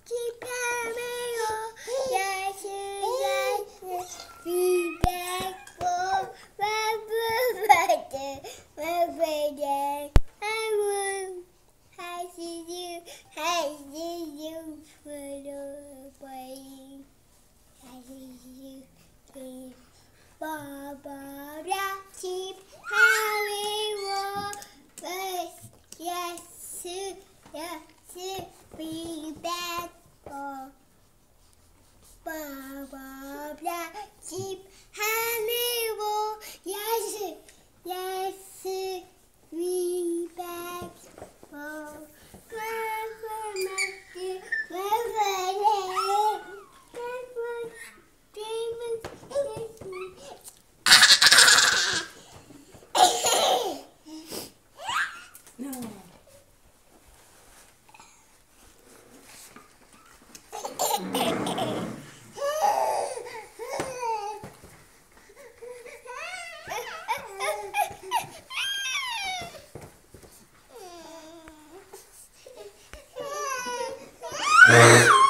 keep coming on. Yes, be back for my birthday. I see you for the party. I see you, Baba, keep having more. Yes, be back for Baba, keep having more. Yes, be back for no.